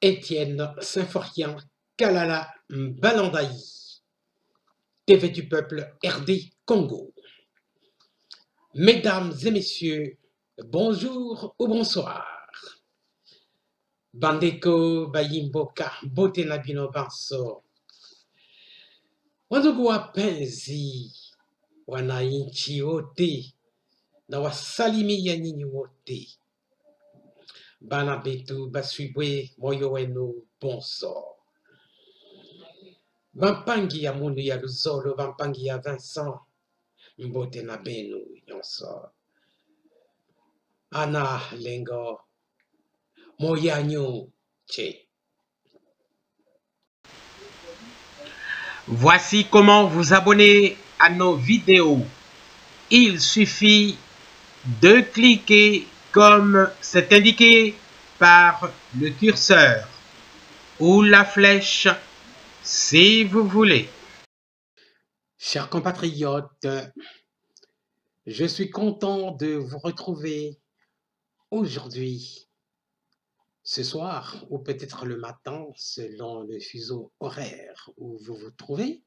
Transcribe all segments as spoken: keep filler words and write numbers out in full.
Étienne Symphorien Kalala Balandaï, T V du peuple R D Congo. Mesdames et messieurs, bonjour ou bonsoir. Bandeko Bayimboka Botenabino Banso. Wandugu penzi wananchi wote na wasalimia nyinyi wote. Bana betu baswibwe moyo wenu bonso. Bampangi ya mundu ya Luzolo, bampangi ya Vincent, mbote na benu yonso. Ana lengo moyanyo che. Voici comment vous abonner à nos vidéos. Il suffit de cliquer comme c'est indiqué par le curseur ou la flèche si vous voulez. Chers compatriotes, je suis content de vous retrouver aujourd'hui, ce soir ou peut-être le matin selon le fuseau horaire où vous vous trouvez.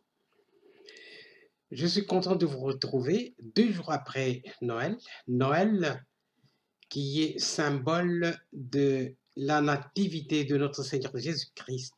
Je suis content de vous retrouver deux jours après Noël. Noël qui est symbole de la nativité de notre Seigneur Jésus-Christ,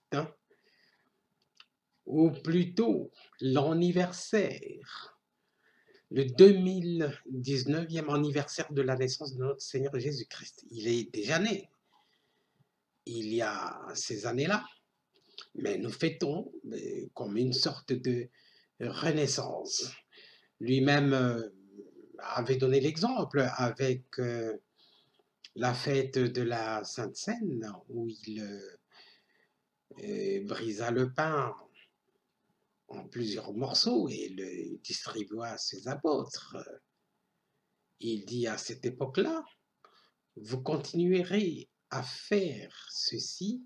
ou plutôt l'anniversaire, le deux mille dix-neuvième anniversaire de la naissance de notre Seigneur Jésus-Christ. Il est déjà né il y a ces années-là, mais nous fêtons comme une sorte de renaissance. Lui-même avait donné l'exemple avec la fête de la Sainte Seine, où il brisa le pain en plusieurs morceaux et le distribua à ses apôtres. Il dit à cette époque-là, vous continuerez à faire ceci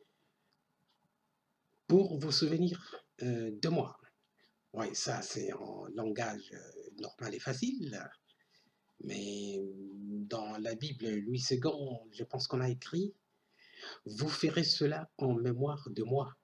pour vous souvenir euh, de moi. Oui, ça c'est en langage normal et facile, mais dans la Bible, Louis second, je pense qu'on a écrit, vous ferez cela en mémoire de moi.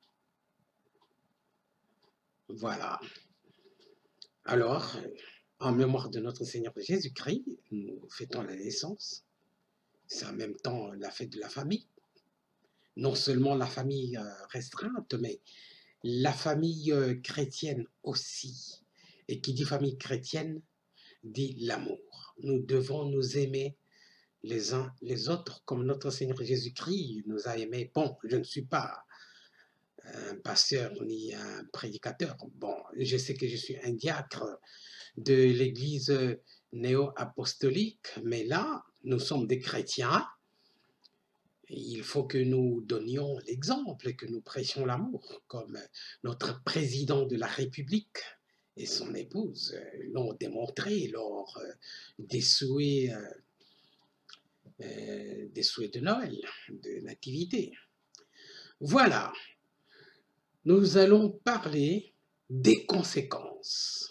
Voilà. Alors, en mémoire de notre Seigneur Jésus-Christ, nous fêtons la naissance. C'est en même temps la fête de la famille. Non seulement la famille restreinte, mais la famille chrétienne aussi. Et qui dit famille chrétienne, dit l'amour. Nous devons nous aimer les uns les autres comme notre Seigneur Jésus-Christ nous a aimés. Bon, je ne suis pas un pasteur ni un prédicateur. Bon, je sais que je suis un diacre de l'église néo-apostolique, mais là, nous sommes des chrétiens. Il faut que nous donnions l'exemple, que nous prêchions l'amour, comme notre président de la République et son épouse l'ont démontré lors des souhaits, euh, des souhaits de Noël, de Nativité. Voilà. Nous allons parler des conséquences,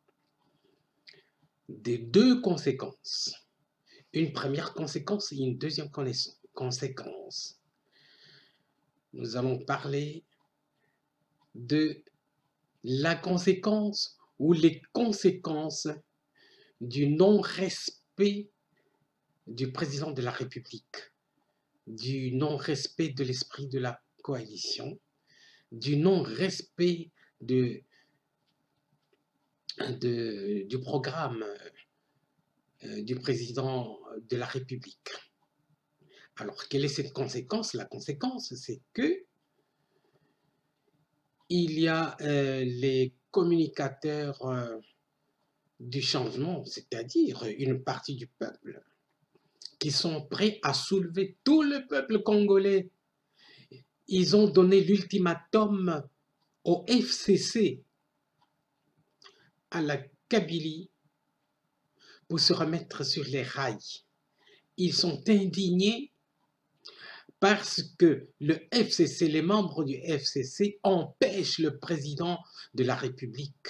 des deux conséquences. Une première conséquence et une deuxième conséquence. Nous allons parler de la conséquence ou les conséquences du non-respect du président de la République, du non-respect de l'esprit de la coalition, du non-respect de, de, du programme euh, du président de la République. Alors, quelle est cette conséquence? La conséquence, c'est que il y a euh, les communicateurs euh, du changement, c'est-à-dire une partie du peuple, qui sont prêts à soulever tout le peuple congolais. Ils ont donné l'ultimatum au F C C, à la Kabylie, pour se remettre sur les rails. Ils sont indignés parce que le F C C, les membres du F C C empêchent le président de la République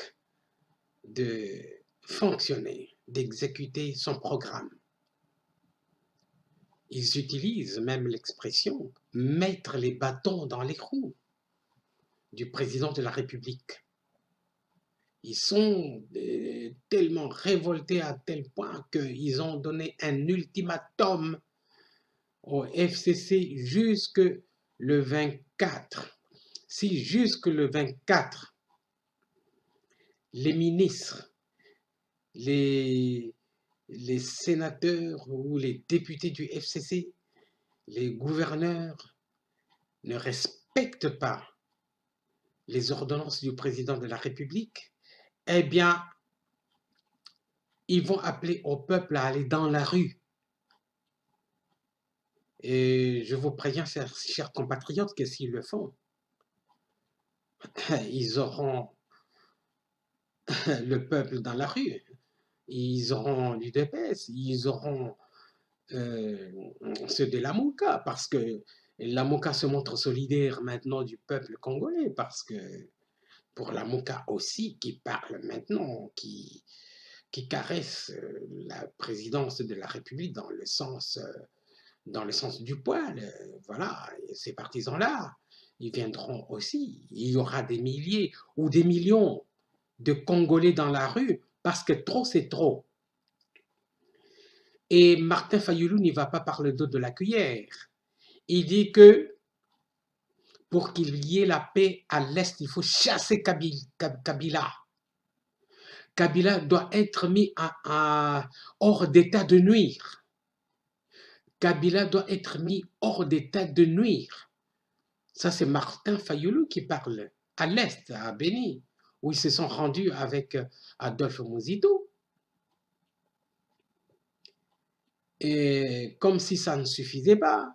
de fonctionner, d'exécuter son programme. Ils utilisent même l'expression « mettre les bâtons dans les roues » du président de la République. Ils sont euh, tellement révoltés à tel point qu'ils ont donné un ultimatum au F C C jusque le vingt-quatre. Si jusque le vingt-quatre, les ministres, les, les sénateurs ou les députés du F C C, les gouverneurs ne respectent pas les ordonnances du président de la République, eh bien, ils vont appeler au peuple à aller dans la rue. Et je vous préviens, chers, chers compatriotes, que s'ils le font, ils auront le peuple dans la rue, ils auront l'U D P S, ils auront euh, ceux de la Mouka, parce que la Mouka se montre solidaire maintenant du peuple congolais, parce que pour la Mouka aussi, qui parle maintenant, qui, qui caresse la présidence de la République dans le sens, dans le sens du poil, voilà, et ces partisans-là, ils viendront aussi. Il y aura des milliers ou des millions de Congolais dans la rue, parce que trop, c'est trop. Et Martin Fayulu n'y va pas par le dos de la cuillère. Il dit que pour qu'il y ait la paix à l'Est, il faut chasser Kabila. Kabila doit être mis à, à, hors d'état de nuire. Kabila doit être mis hors d'état de nuire. Ça, c'est Martin Fayulu qui parle à l'Est, à Beni, où ils se sont rendus avec Adolphe Muzito. Et comme si ça ne suffisait pas,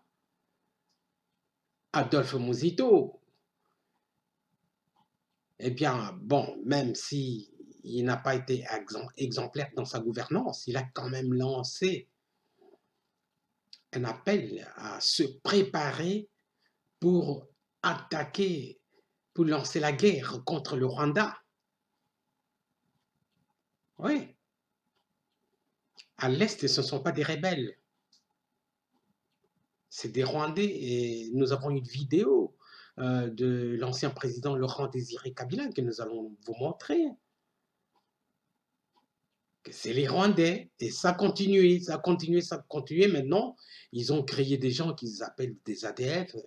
Adolphe Muzito, eh bien, bon, même si il n'a pas été exemplaire dans sa gouvernance, il a quand même lancé un appel à se préparer pour attaquer, pour lancer la guerre contre le Rwanda. Oui. À l'Est, ce ne sont pas des rebelles. C'est des Rwandais. Et nous avons une vidéo euh, de l'ancien président Laurent Désiré Kabila que nous allons vous montrer. C'est les Rwandais. Et ça continue, ça continue, ça continue. Maintenant, ils ont créé des gens qu'ils appellent des A D F.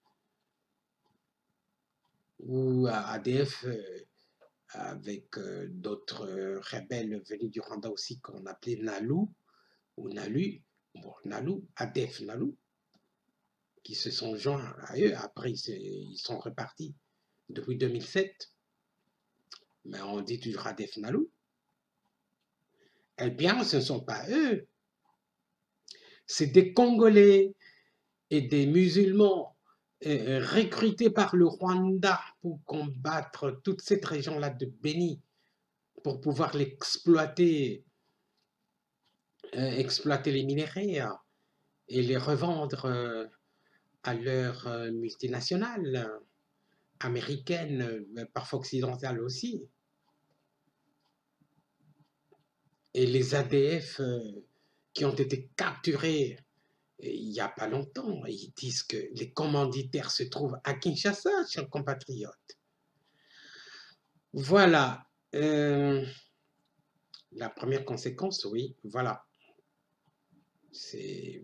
Ou A D F euh, avec euh, d'autres euh, rebelles venus du Rwanda aussi qu'on appelait Nalu ou Nalu, bon, Nalu, A D F Nalu, qui se sont joints à eux. Après, ils sont repartis depuis deux mille sept. Mais on dit toujours A D F Nalu. Eh bien, ce ne sont pas eux. C'est des Congolais et des musulmans euh, recrutés par le Rwanda pour combattre toute cette région-là de Béni, pour pouvoir l'exploiter, euh, exploiter les minéraux et les revendre euh, à leurs euh, multinationales américaines, mais parfois occidentales aussi. Et les A D F euh, qui ont été capturés euh, il n'y a pas longtemps, ils disent que les commanditaires se trouvent à Kinshasa, chers compatriotes. Voilà. Euh, la première conséquence, oui, voilà. C'est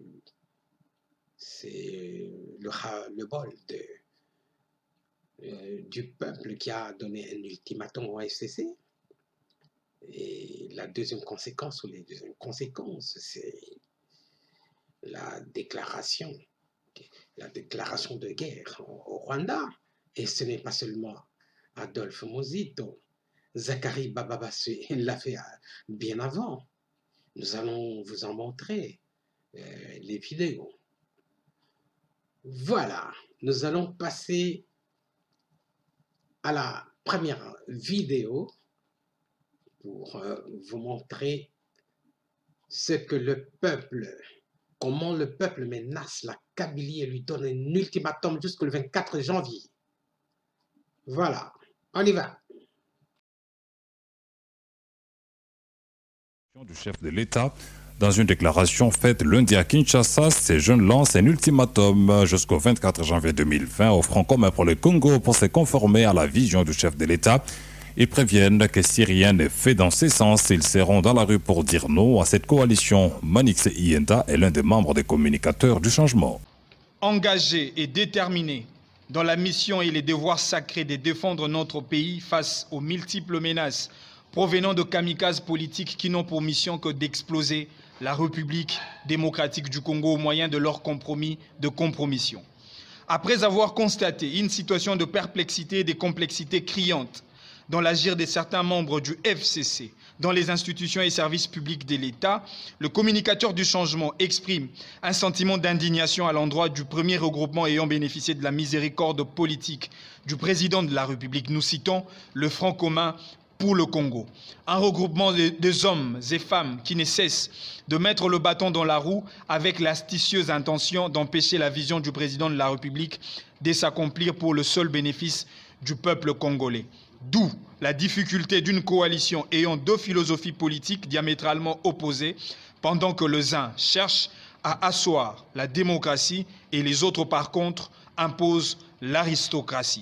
le, le bol de, euh, du peuple qui a donné un ultimatum au F C C. Et la deuxième conséquence, ou les deuxièmes conséquences, c'est la déclaration, la déclaration de guerre au Rwanda. Et ce n'est pas seulement Adolphe Muzito, Zachary Bababassé l'a fait bien avant. Nous allons vous en montrer euh, les vidéos. Voilà, nous allons passer à la première vidéo pour euh, vous montrer ce que le peuple, comment le peuple menace la Kabylie et lui donne un ultimatum jusqu'au vingt-quatre janvier. Voilà, on y va. Du chef de l'État Dans une déclaration faite lundi à Kinshasa, ces jeunes lancent un ultimatum jusqu'au vingt-quatre janvier deux mille vingt au Front commun pour le Congo pour se conformer à la vision du chef de l'État. Ils préviennent que si rien n'est fait dans ces sens, ils seront dans la rue pour dire non à cette coalition. Manix Ienda est l'un des membres des communicateurs du changement. Engagé et déterminé dans la mission et les devoirs sacrés de défendre notre pays face aux multiples menaces provenant de kamikazes politiques qui n'ont pour mission que d'exploser la République démocratique du Congo au moyen de leur compromis de compromission. Après avoir constaté une situation de perplexité et de complexité criante dans l'agir de certains membres du F C C, dans les institutions et services publics de l'État, le communicateur du changement exprime un sentiment d'indignation à l'endroit du premier regroupement ayant bénéficié de la miséricorde politique du président de la République. Nous citons le Front commun pour le Congo. Un regroupement de, de hommes et femmes qui ne cessent de mettre le bâton dans la roue avec l'asticieuse intention d'empêcher la vision du président de la République de s'accomplir pour le seul bénéfice du peuple congolais. D'où la difficulté d'une coalition ayant deux philosophies politiques diamétralement opposées, pendant que les uns cherchent à asseoir la démocratie et les autres, par contre, imposent l'aristocratie.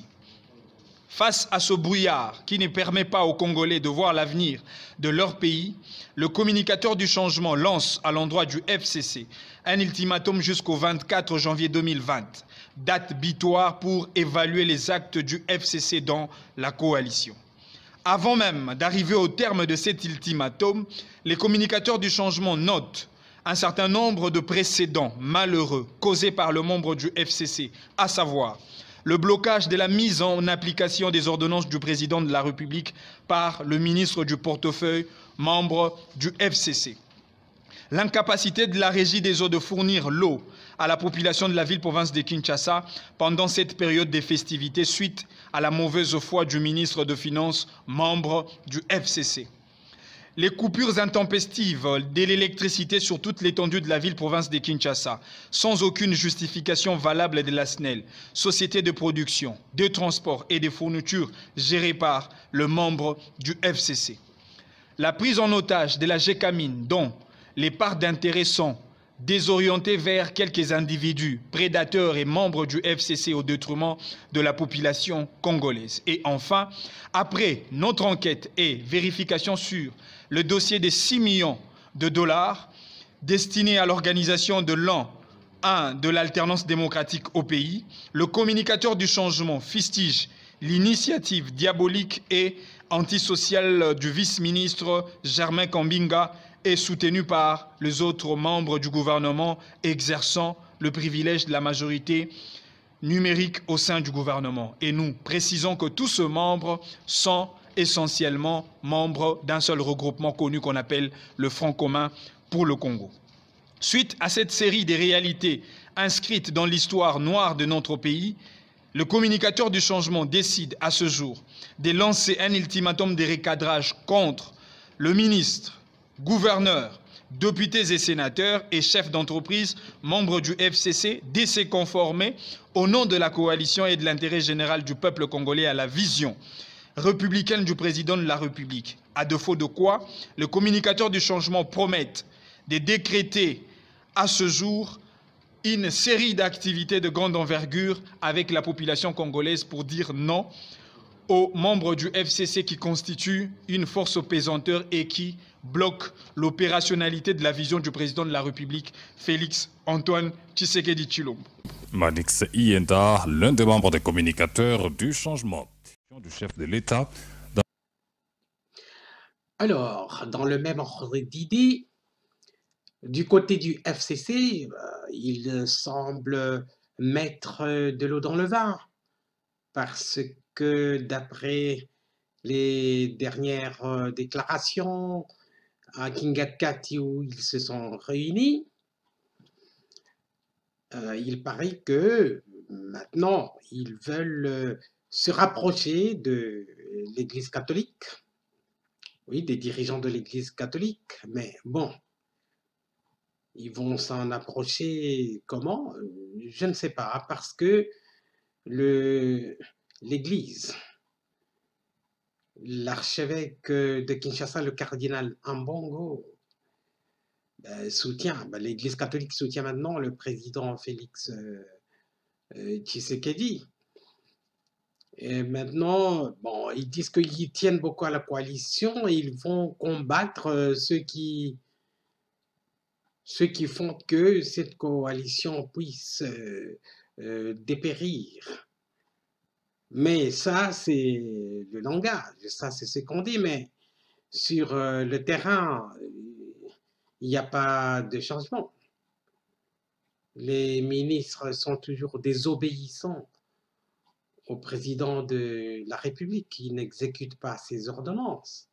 Face à ce brouillard qui ne permet pas aux Congolais de voir l'avenir de leur pays, le communicateur du changement lance à l'endroit du F C C un ultimatum jusqu'au vingt-quatre janvier deux mille vingt, date butoir pour évaluer les actes du F C C dans la coalition. Avant même d'arriver au terme de cet ultimatum, les communicateurs du changement notent un certain nombre de précédents malheureux causés par le membre du F C C, à savoir le blocage de la mise en application des ordonnances du président de la République par le ministre du portefeuille, membre du F C C. L'incapacité de la Régie des eaux de fournir l'eau à la population de la ville-province de Kinshasa pendant cette période des festivités suite à la mauvaise foi du ministre de Finances, membre du F C C. Les coupures intempestives de l'électricité sur toute l'étendue de la ville-province de Kinshasa, sans aucune justification valable de la S N E L, société de production, de transport et de fourniture gérée par le membre du F C C. La prise en otage de la Gécamine, dont les parts d'intérêt sont désorientées vers quelques individus prédateurs et membres du F C C au détriment de la population congolaise. Et enfin, après notre enquête et vérification sur le dossier des six millions de dollars destinés à l'organisation de l'an un de l'alternance démocratique au pays, le communicateur du changement fustige l'initiative diabolique et antisociale du vice-ministre Germain Kambinga est soutenu par les autres membres du gouvernement exerçant le privilège de la majorité numérique au sein du gouvernement. Et nous précisons que tous ces membres sont essentiellement membres d'un seul regroupement connu qu'on appelle le Front commun pour le Congo. Suite à cette série de réalités inscrites dans l'histoire noire de notre pays, le communicateur du changement décide à ce jour de lancer un ultimatum de recadrage contre le ministre, gouverneurs, députés et sénateurs et chefs d'entreprise, membres du F C C, de se conformer au nom de la coalition et de l'intérêt général du peuple congolais à la vision républicaine du président de la République. À défaut de quoi, le communicateur du changement promet de décréter à ce jour une série d'activités de grande envergure avec la population congolaise pour dire non aux membres du F C C qui constituent une force pesanteur et qui bloquent l'opérationnalité de la vision du président de la République, Félix Antoine Tshisekedi Tshilombo. Manix Ienda, l'un des membres des communicateurs du changement du chef de l'État. Dans... Alors, dans le même ordre d'idée, du côté du F C C, euh, il semble mettre de l'eau dans le vin, parce que d'après les dernières euh, déclarations à Kingakati où ils se sont réunis, euh, il paraît que maintenant ils veulent euh, se rapprocher de l'Église catholique, oui, des dirigeants de l'Église catholique, mais bon, ils vont s'en approcher comment? Je ne sais pas, parce que le, l'Église, l'archevêque de Kinshasa, le cardinal Ambongo, ben, soutient, ben, l'Église catholique soutient maintenant le président Félix euh, euh, Tshisekedi. Et maintenant, bon, ils disent qu'ils tiennent beaucoup à la coalition et ils vont combattre euh, ceux qui, ceux qui font que cette coalition puisse euh, euh, dépérir. Mais ça, c'est le langage, ça, c'est ce qu'on dit, mais sur euh, le terrain, il n'y a pas de changement. Les ministres sont toujours désobéissants au président de la République qui n'exécute pas ses ordonnances.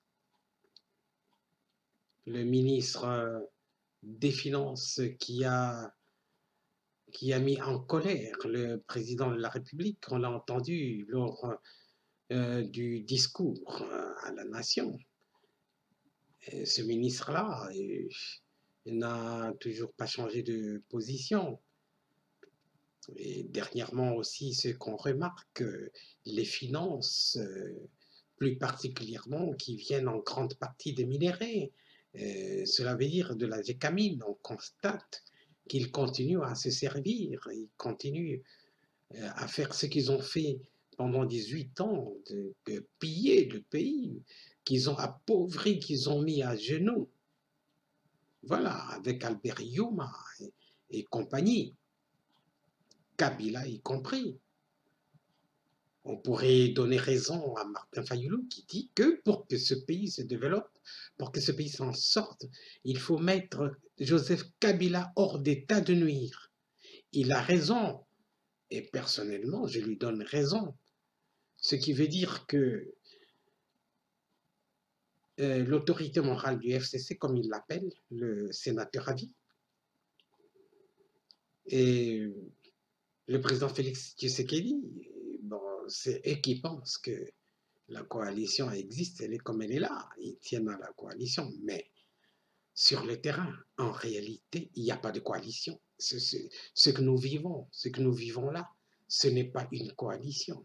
Le ministre des Finances qui a, qui a mis en colère le président de la République, on l'a entendu lors euh, du discours à la nation. Et ce ministre-là n'a toujours pas changé de position. Et dernièrement aussi, ce qu'on remarque, les finances, plus particulièrement, qui viennent en grande partie des minéraux, euh, cela veut dire de la gécamine, on constate qu'ils continuent à se servir, ils continuent euh, à faire ce qu'ils ont fait pendant dix-huit ans, de, de piller le pays, qu'ils ont appauvri, qu'ils ont mis à genoux. Voilà, avec Albert Youma et, et compagnie. Kabila y compris. On pourrait donner raison à Martin Fayulu qui dit que pour que ce pays se développe, pour que ce pays s'en sorte, il faut mettre Joseph Kabila hors d'état de nuire. Il a raison, et personnellement, je lui donne raison. Ce qui veut dire que euh, l'autorité morale du F C C, comme il l'appelle, le sénateur à vie, et le président Félix Tshisekedi, bon, c'est eux qui pensent que la coalition existe, elle est comme elle est là, ils tiennent à la coalition, mais sur le terrain, en réalité, il n'y a pas de coalition. Ce, ce, ce que nous vivons, ce que nous vivons là, ce n'est pas une coalition.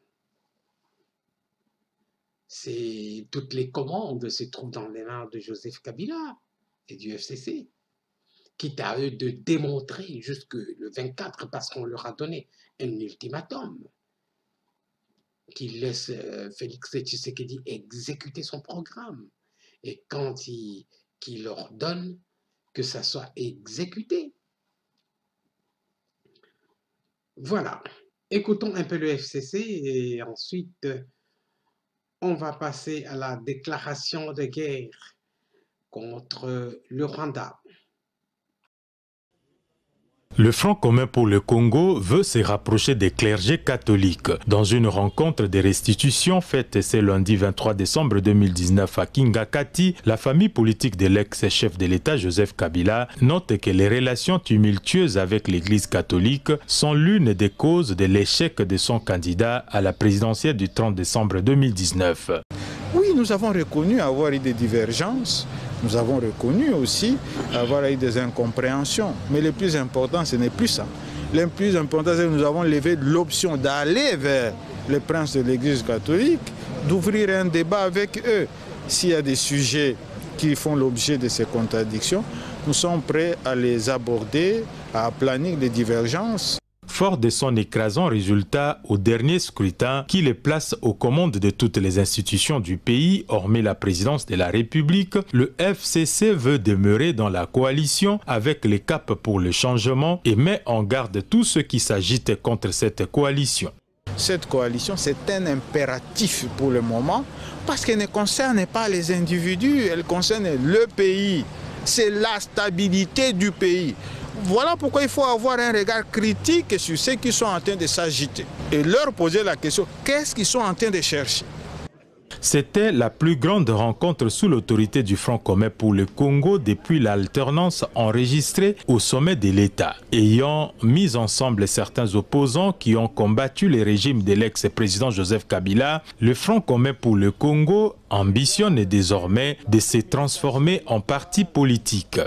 C'est, toutes les commandes se trouvent dans les mains de Joseph Kabila et du F C C. Quitte à eux de démontrer jusque le vingt-quatre, parce qu'on leur a donné un ultimatum, qu'ils laissent euh, Félix Tshisekedi exécuter son programme. Et quand il, qu'il leur donne que ça soit exécuté. Voilà. Écoutons un peu le F C C et ensuite on va passer à la déclaration de guerre contre le Rwanda. Le Front commun pour le Congo veut se rapprocher des clergés catholiques. Dans une rencontre de restitution faite ce lundi vingt-trois décembre deux mille dix-neuf à Kingakati, la famille politique de l'ex-chef de l'État Joseph Kabila note que les relations tumultueuses avec l'Église catholique sont l'une des causes de l'échec de son candidat à la présidentielle du trente décembre deux mille dix-neuf. Oui, nous avons reconnu avoir eu des divergences. Nous avons reconnu aussi avoir eu des incompréhensions. Mais le plus important, ce n'est plus ça. Le plus important, c'est que nous avons levé l'option d'aller vers les princes de l'Église catholique, d'ouvrir un débat avec eux. S'il y a des sujets qui font l'objet de ces contradictions, nous sommes prêts à les aborder, à aplanir les divergences. Fort de son écrasant résultat au dernier scrutin qui le place aux commandes de toutes les institutions du pays, hormis la présidence de la République, le F C C veut demeurer dans la coalition avec les Cap pour le changement et met en garde tous ceux qui s'agitent contre cette coalition. Cette coalition, c'est un impératif pour le moment parce qu'elle ne concerne pas les individus, elle concerne le pays. C'est la stabilité du pays. Voilà pourquoi il faut avoir un regard critique sur ceux qui sont en train de s'agiter et leur poser la question, qu'est-ce qu'ils sont en train de chercher? C'était la plus grande rencontre sous l'autorité du Front commun pour le Congo depuis l'alternance enregistrée au sommet de l'État, ayant mis ensemble certains opposants qui ont combattu le régime de l'ex-président Joseph Kabila. Le Front commun pour le Congo ambitionne désormais de se transformer en parti politique.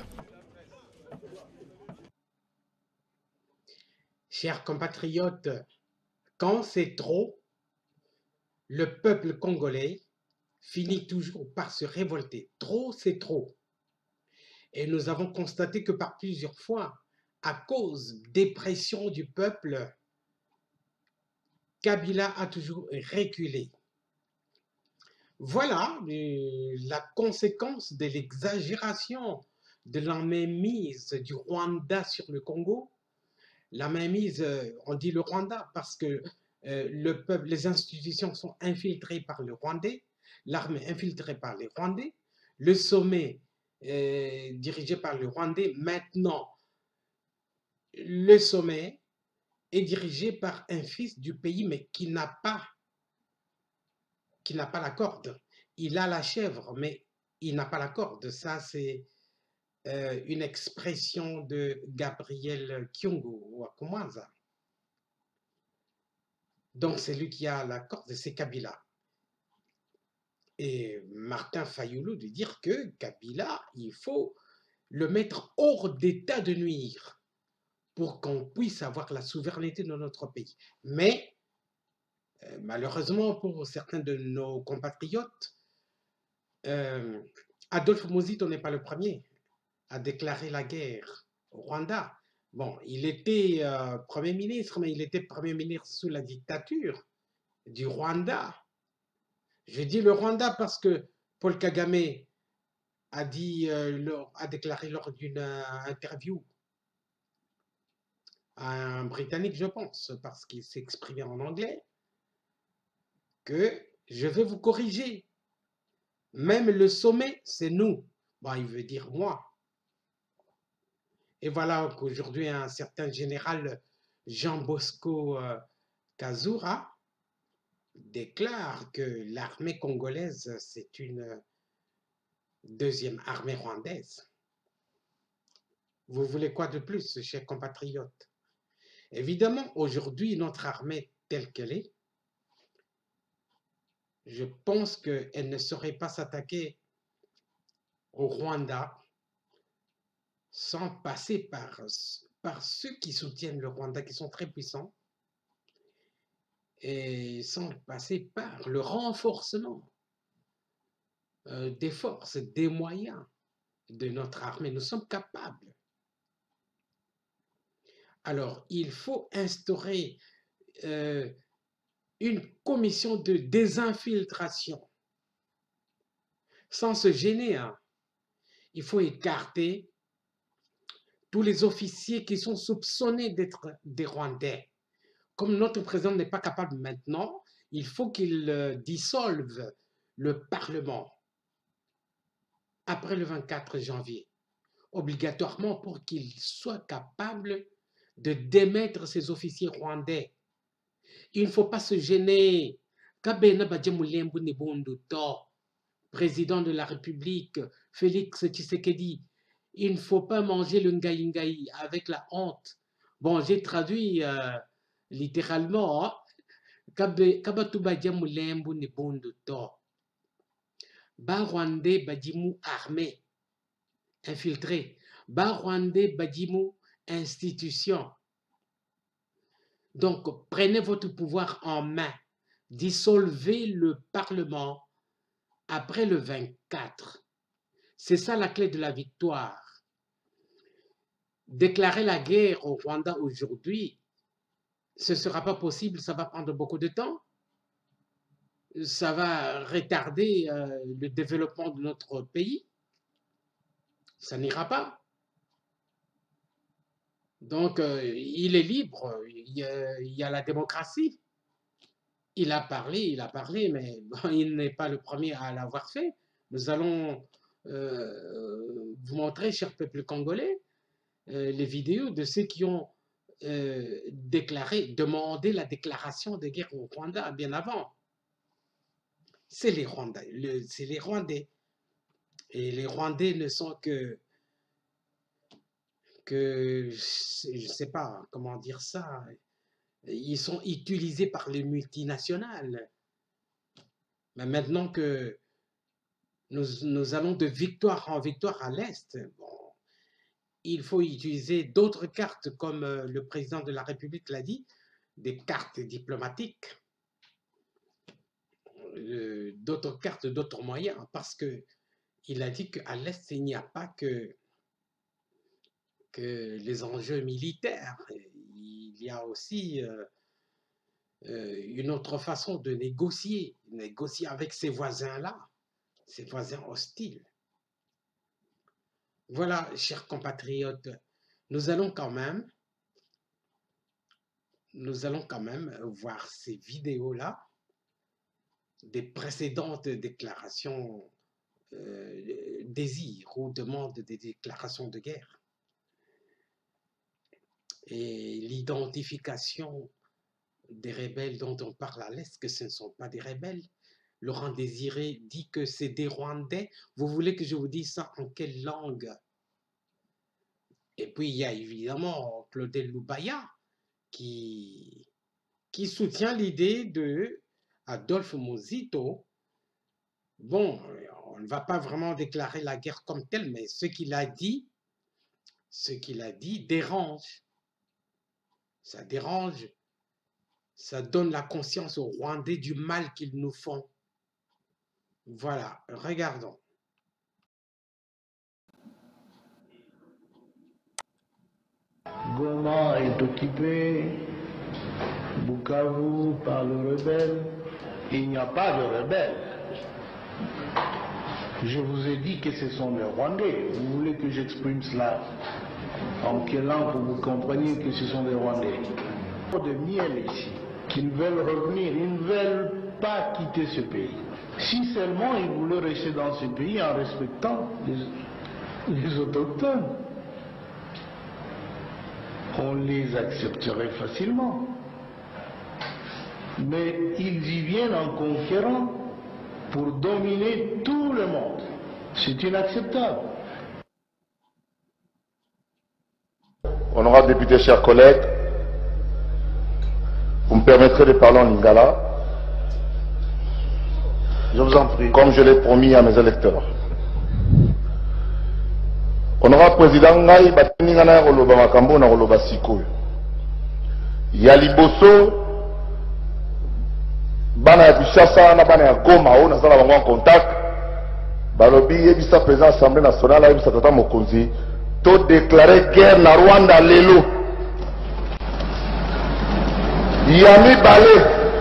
Chers compatriotes, quand c'est trop, le peuple congolais finit toujours par se révolter. Trop, c'est trop. Et nous avons constaté que par plusieurs fois, à cause des pressions du peuple, Kabila a toujours reculé. Voilà euh, la conséquence de l'exagération de la mainmise du Rwanda sur le Congo. La mainmise, euh, on dit le Rwanda parce que euh, le peuple, les institutions sont infiltrées par le Rwandais, l'armée infiltrée par les Rwandais, le sommet euh, dirigé par le Rwandais. Maintenant, le sommet est dirigé par un fils du pays, mais qui n'a pas, qui n'a pas la corde. Il a la chèvre, mais il n'a pas la corde. Ça, c'est euh, une expression de Gabriel Kyungu ou Akomaza. Donc, c'est lui qui a la corde, c'est Kabila. Et Martin Fayoulou de dire que Kabila, il faut le mettre hors d'état de nuire pour qu'on puisse avoir la souveraineté de notre pays. Mais, euh, malheureusement pour certains de nos compatriotes, euh, Adolphe Muzito n'est pas le premier à déclarer la guerre au Rwanda. Bon, il était euh, Premier ministre, mais il était Premier ministre sous la dictature du Rwanda. Je dis le Rwanda parce que Paul Kagame a, dit, euh, lors, a déclaré lors d'une euh, interview à un Britannique, je pense, parce qu'il s'est exprimé en anglais, que je vais vous corriger. Même le sommet, c'est nous. Bon, il veut dire moi. Et voilà qu'aujourd'hui, un certain général Jean Bosco euh, Kazura déclare que l'armée congolaise, c'est une deuxième armée rwandaise. Vous voulez quoi de plus, chers compatriotes? Évidemment, aujourd'hui, notre armée telle qu'elle est, je pense qu'elle ne saurait pas s'attaquer au Rwanda sans passer par, par ceux qui soutiennent le Rwanda, qui sont très puissants, et sans passer par le renforcement euh, des forces, des moyens de notre armée. Nous sommes capables. Alors, il faut instaurer euh, une commission de désinfiltration sans se gêner. Hein. Il faut écarter tous les officiers qui sont soupçonnés d'être des Rwandais. Comme notre président n'est pas capable maintenant, il faut qu'il euh, dissolve le Parlement après le vingt-quatre janvier, obligatoirement pour qu'il soit capable de démettre ces officiers rwandais. Il ne faut pas se gêner. Président de la République, Félix Tshisekedi, il ne faut pas manger le ngaï avec la honte. Bon, j'ai traduit euh, littéralement. Ba Rwandais Badimu armée, infiltré. Ba Rwandais Badimu institution. Donc, prenez votre pouvoir en main. Dissolvez le Parlement après le vingt-quatre. C'est ça la clé de la victoire. Déclarer la guerre au Rwanda aujourd'hui, ce ne sera pas possible, ça va prendre beaucoup de temps. Ça va retarder euh, le développement de notre pays. Ça n'ira pas. Donc, euh, il est libre, il y, a, il y a la démocratie. Il a parlé, il a parlé, mais bon, il n'est pas le premier à l'avoir fait. Nous allons euh, vous montrer, cher peuple congolais, euh, les vidéos de ceux qui ont euh, déclaré, demandé la déclaration de guerre au Rwanda bien avant. C'est les Rwandais, le, c'est les Rwandais. Et les Rwandais ne sont que, que je ne sais pas comment dire ça, ils sont utilisés par les multinationales. Mais maintenant que nous, nous allons de victoire en victoire à l'Est, bon, il faut utiliser d'autres cartes, comme le président de la République l'a dit, des cartes diplomatiques, d'autres cartes, d'autres moyens, parce qu'il a dit qu'à l'Est, il n'y a pas que que les enjeux militaires. Il y a aussi euh, euh, une autre façon de négocier, négocier avec ces voisins-là, ces voisins hostiles. Voilà, chers compatriotes, nous allons quand même, nous allons quand même voir ces vidéos-là, des précédentes déclarations euh, désir ou demande des déclarations de guerre. Et l'identification des rebelles dont on parle à l'Est, que ce ne sont pas des rebelles. Laurent Désiré dit que c'est des Rwandais. Vous voulez que je vous dise ça en quelle langue? Et puis il y a évidemment Claudel Loubaya qui, qui soutient l'idée de Adolphe Muzito. Bon, on ne va pas vraiment déclarer la guerre comme telle, mais ce qu'il a dit, ce qu'il a dit dérange. Ça dérange, ça donne la conscience aux Rwandais du mal qu'ils nous font. Voilà, regardons. Goma est occupé, Bukavu par le rebelle. Il n'y a pas de rebelles. Je vous ai dit que ce sont les Rwandais. Vous voulez que j'exprime cela en quelle langue pour que vous compreniez que ce sont des Rwandais? De miel ici, qu'ils veulent revenir, ils ne veulent pas quitter ce pays. Si seulement ils voulaient rester dans ce pays en respectant les, les autochtones, on les accepterait facilement. Mais ils y viennent en conquérant pour dominer tout le monde. C'est inacceptable. Honorable député, chers collègues, vous me permettrez de parler en lingala. Je vous en prie. Comme je l'ai promis à mes électeurs. Honorable président, ngai batinga na koloba makambo na koloba sikoyo. Ya liboso bana ya Bishasa na bana ya Goma o nazala bango en contact. Balobi yebisa président Assemblée nationale yebisa tata mokonzi to déclarer guerre na Rwanda lelo. Yami balé.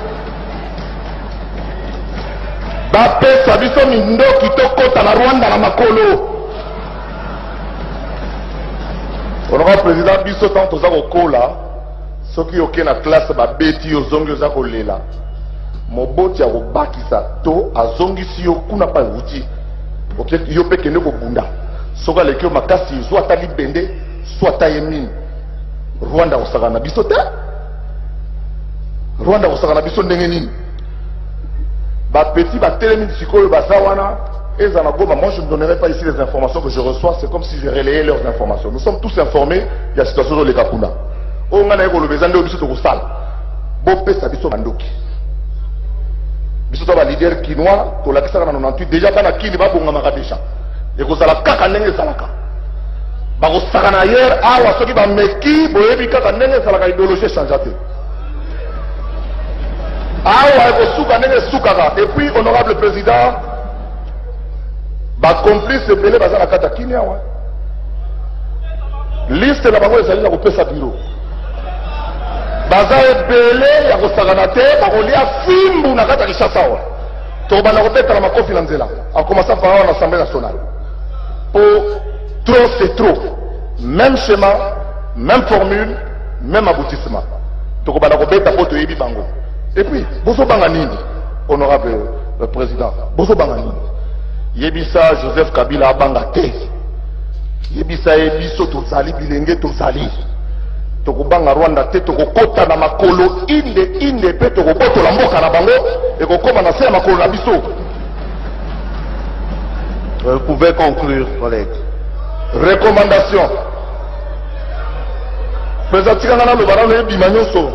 Bapesa biso mindoki tokota na Rwanda na makolo. Honorable président biso tant toza kokola soki oke na classe babeti ozongi oza kolela moboti ya kobakisa to azongisi yo kuna pa wuti oke yo pe kende kobunda soki aleki yo makasi zo ata libende so ata ye mini Rwanda kosaka na biso te Rwanda kosaka na biso ndenge nini bapeti batelemi sikoyo baza wana. Moi, je ne donnerai pas ici les informations que je reçois, c'est comme si je relayais leurs informations. Nous sommes tous informés de la situation de l'Ekapunda. On a eu le besoin de biso to sal. Bopé sa biso mandoki. Biso to ba leader kinois to la kisana na quatre-vingt-dix-huit déjà bana kini ba bonga makadesha. Et ko sala kaka ndenge salaka. Ba ko saka na hier awa soki ba meki boyebi kaka ndenge salaka idéologie changeate. Awa ko suka ndenge sukaka. Et puis honorable président ba complice belé baza na kata kinya wa liste na bango ezali na kopesa biro baza ebele ya kosakana te bakolia fimbu na kata Kinshasa wa to bana kobetala makofi na nzela akomasa par na Assemblée nationale pour trop c'est trop, même schéma, même formule, même aboutissement toko bana kobeta po toyebi bango. Et puis boso banga nini honorable le président boso banga nini Yebisa Joseph Kabila abanga te. Yebisa ebiso tozali bilenge tozali. Tokobanga Rwanda te tokokota na makolo inde inde pe tokobotola mboka na bango ekokoma na se ya makolo na biso. Vous pouvez conclure, collègue. Recommandation. Président na le barano ebima nyonso.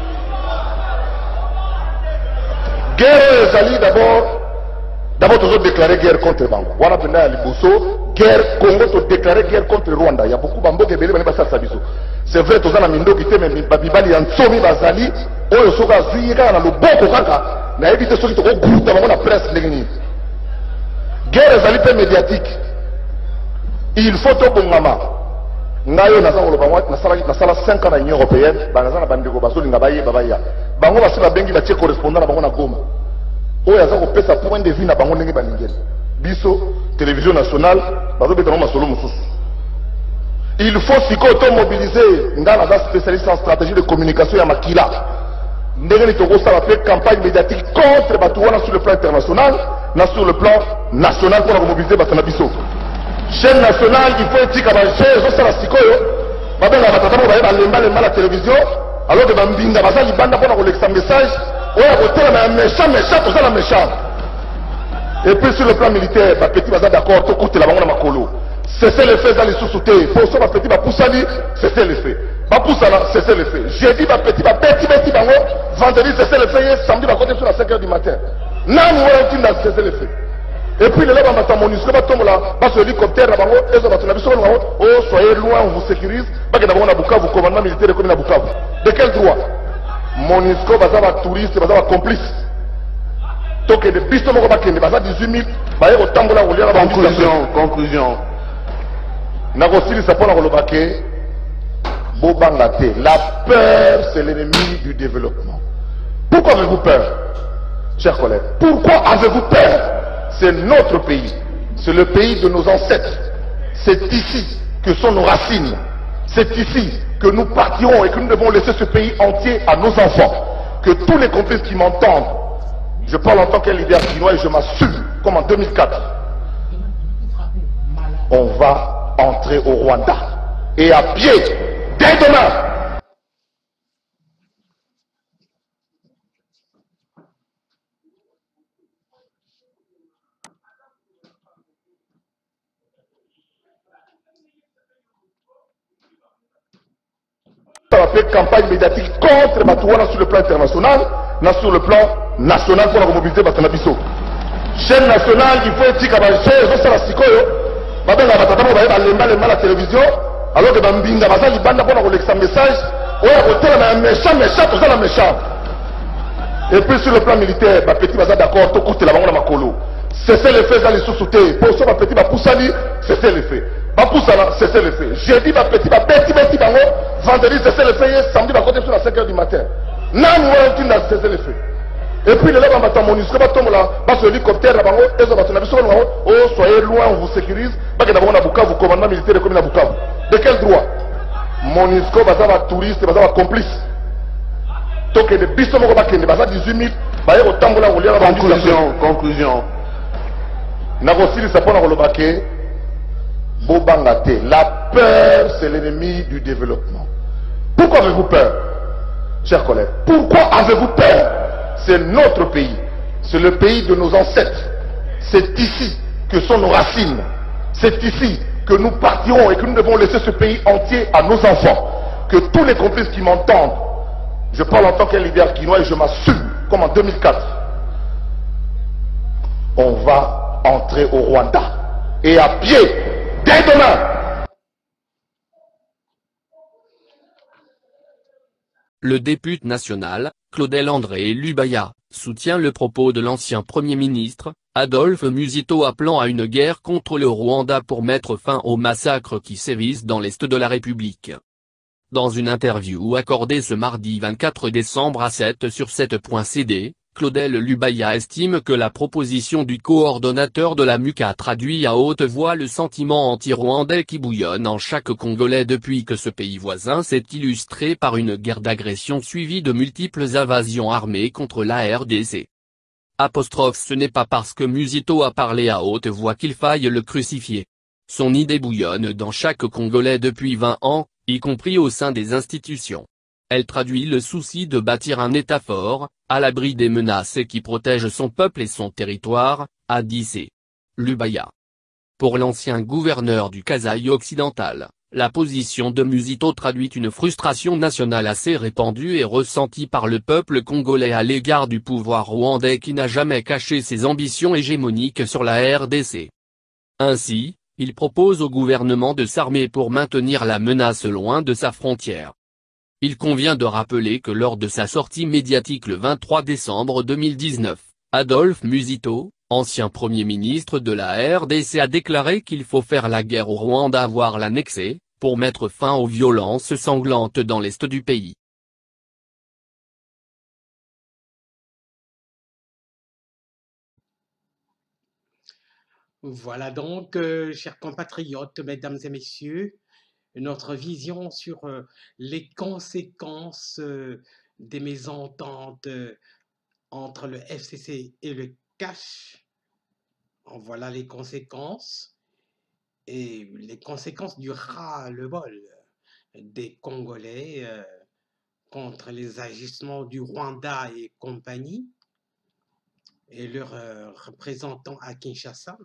Guerre ezali d'abord D'abord, tu as déclaré guerre contre Bango. Voilà, pendant à Liboso, guerre Congo, tu as déclaré guerre contre Rwanda. Il y a beaucoup de Bango qui veulent faire ça. C'est vrai, tu as un mindo qui fait, mais Babibali, en Somi, Bazali, Oyo Soka, Zuyika, dans le bon Kaka, n'a évité ceux qui ont groupe dans la presse. Guerre, ezali peu médiatique. Il faut tout pour Mama. ngayo naza koloba moi nasala nasala cinq ans na Union européenne banaza na bandeko bazolinga baye babaya bango basi babengi batie correspondant na bango na Goma oyo aza kopesa point de vue na bango ndenge balingeli biso télévision nationale bazobeta bango masolo mosusu. Il faut sikoyo to mobiliser nga naza spécialiste en stratégie de communication ya makila ndenge ni tokosala pe campagne médiatique contre bato wana sur le plan international na sur le plan national mpona komobiliser bato na biso. Chaîne nationale il faut etika baje ezosala sikoyo babenga batata mo baye balembalemba la télévision alors que bambinga baza libanda mpona kolekisa message oyo ya kotelema ya méchant méchant tozala méchant. Et puis sur le plan militaire bapeti baza d'accord tokutela bango na makolo cessez les faits za lisusu te po so bapeti bapusani cessez les faits bapusana cessez les faits jeudi bapeti babeti beti bango vendredi cessez les faits ye samedi bakote sur la cinq heures du matin nani wana ntinda cessez les faits. Et puis les lèvres bambata MONUSCO batombola baso hélicoptère na bango ezo bato na biso bango oh soyez loin on vous sécurise bake na bango na Bukavu commandement militaire ekomi na Bukavu. De quel droit? MONUSCO baza ba touriste baza ba complice toke de biso moko bakende baza dix-huit mille baye kotambola kolia na ba conclusion conclusion na kosilisa mpona koloba ke bobanga te. La peur c'est l'ennemi du développement. Pourquoi avez-vous peur, chers collègues? Pourquoi avez-vous peur? C'est notre pays, c'est le pays de nos ancêtres. C'est ici que sont nos racines. C'est ici que nous partirons et que nous devons laisser ce pays entier à nos enfants. Que tous les complices qui m'entendent, je parle en tant qu'un leader chinois et je m'assume, comme en deux mille quatre, on va entrer au Rwanda et à pied dès demain. On fait campagne médiatique contre Batouana sur le plan international, na sur le plan national pour la mobiliser Batanabiso. Chaîne nationale, il faut etika baje ezosala sikoyo babenga batata mo baye balembalemba la télévision alors que bambinga baza libanda mpona kolekisa message oyo ya kotelema ya méchant méchant tozala méchant. Et puis sur le plan militaire bapeti baza d'accord tokutela bango na makolo cessez les faits za lisusu te po so bapeti bapusani cessez les faits bapusana cessez les faits jeudi bapeti babeti beti bango vendredi cessez les faits ye samedi bakote sur la cinq heures du matin nani wana ntinda cessez les faits. Et puis les lèvres bambata MONUSCO batombola baso hélicoptère na bango ezo bato na biso bango oh soyez loin on vous sécurise bake na bango na Bukavu commandement militaire ekomi na Bukavu. De quel droit? MONUSCO baza ba touriste baza ba complice toke de biso moko bakende baza dix-huit mille baye kotambola kolia na bango. Conclusion conclusion na kosilisa mpona koloba ke bobanga te. La peur c'est l'ennemi du développement. Pourquoi avez-vous peur, chers collègues? Pourquoi avez-vous peur? C'est notre pays, c'est le pays de nos ancêtres. C'est ici que sont nos racines. C'est ici que nous partirons et que nous devons laisser ce pays entier à nos enfants. Que tous les complices qui m'entendent, je parle en tant qu'un leader chinois et je m'assume, comme en deux mille quatre, on va entrer au Rwanda et à pied dès demain. Le député national, Claudel André Lubaya, soutient le propos de l'ancien Premier ministre, Adolphe Musito, appelant à une guerre contre le Rwanda pour mettre fin aux massacres qui sévissent dans l'Est de la République. Dans une interview accordée ce mardi vingt-quatre décembre à sept sur sept point c d, Claudel Lubaya estime que la proposition du coordonnateur de la M U C A traduit à haute voix le sentiment anti-rwandais qui bouillonne en chaque Congolais depuis que ce pays voisin s'est illustré par une guerre d'agression suivie de multiples invasions armées contre la R D C. Apostrophe ce n'est pas parce que Musito a parlé à haute voix qu'il faille le crucifier. Son idée bouillonne dans chaque Congolais depuis vingt ans, y compris au sein des institutions. Elle traduit le souci de bâtir un État fort, à l'abri des menaces et qui protège son peuple et son territoire, a dit C. Lubaya. Pour l'ancien gouverneur du Kasaï occidental, la position de Musito traduit une frustration nationale assez répandue et ressentie par le peuple congolais à l'égard du pouvoir rwandais qui n'a jamais caché ses ambitions hégémoniques sur la R D C. Ainsi, il propose au gouvernement de s'armer pour maintenir la menace loin de sa frontière. Il convient de rappeler que lors de sa sortie médiatique le vingt-trois décembre deux mille dix-neuf, Adolphe Musito, ancien Premier ministre de la R D C, a déclaré qu'il faut faire la guerre au Rwanda voire l'annexer, pour mettre fin aux violences sanglantes dans l'est du pays. Voilà donc, euh, chers compatriotes, mesdames et messieurs, notre vision sur euh, les conséquences euh, des mésententes euh, entre le F C C et le Cash. En voilà les conséquences. Et les conséquences du ras-le-bol des Congolais euh, contre les agissements du Rwanda et compagnie et leurs euh, représentants à Kinshasa.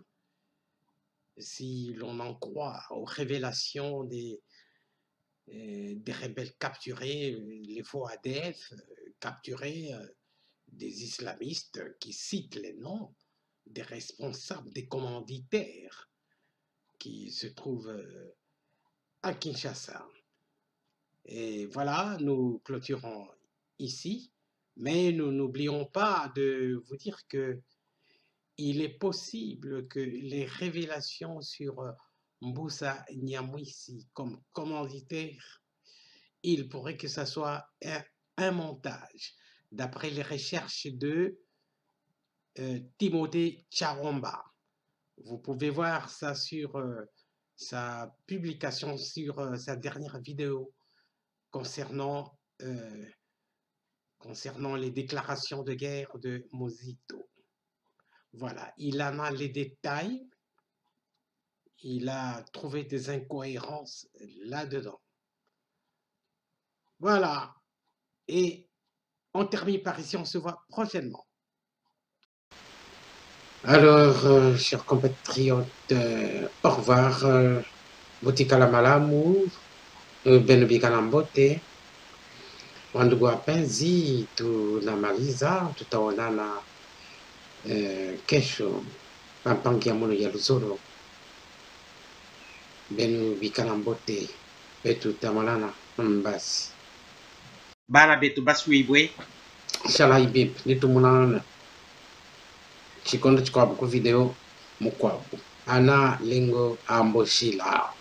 Si l'on en croit aux révélations des, euh, des rebelles capturés, les faux A D F euh, capturés, euh, des islamistes qui citent les noms des responsables, des commanditaires qui se trouvent euh, à Kinshasa. Et voilà, nous clôturons ici, mais nous n'oublions pas de vous dire que il est possible que les révélations sur euh, Mbusa Nyamwisi comme commanditaire, il pourrait que ça soit un, un montage, d'après les recherches de euh, Timothée Charomba. Vous pouvez voir ça sur euh, sa publication, sur euh, sa dernière vidéo concernant, euh, concernant les déclarations de guerre de Mosito. Voilà, il en a les détails, il a trouvé des incohérences là-dedans. Voilà, et on termine par ici, on se voit prochainement. Alors, euh, chers compatriotes, euh, au revoir, euh, Botika la Malamu, Benubika Lambote, wandugu wapenzi, tunamaliza, tutaonana eh, kesho pampangia muno ya Luzoro. Benubika Lambote, betu tamalana mbasi. Bana betu basuibwe. Shalai bib, nitumunana. Chikondo chikwabu ku video mukwabu. Ana lingo amboshila.